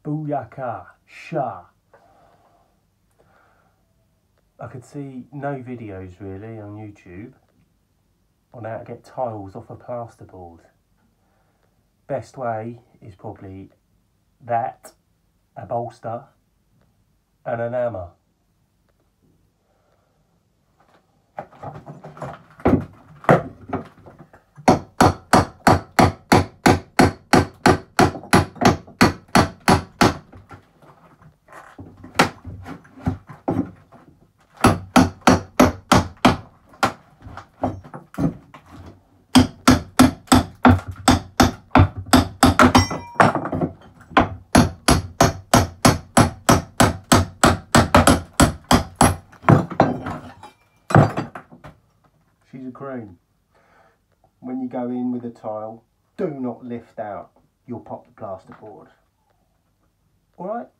Booyaka, Sha. I could see no videos really on YouTube on how to get tiles off a plasterboard. Best way is probably that, a bolster and an hammer. She's a cream. When you go in with a tile, do not lift out. You'll pop the plasterboard. Alright?